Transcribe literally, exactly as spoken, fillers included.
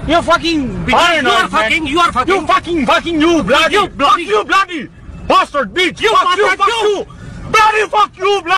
You fucking Because you are paranoid, man. fucking, you are fucking. You fucking fucking you bloody. You bloody. Fuck you bloody. Bastard bitch. You Fuck you, bastard, fuck you. you. Bloody fuck you bloody.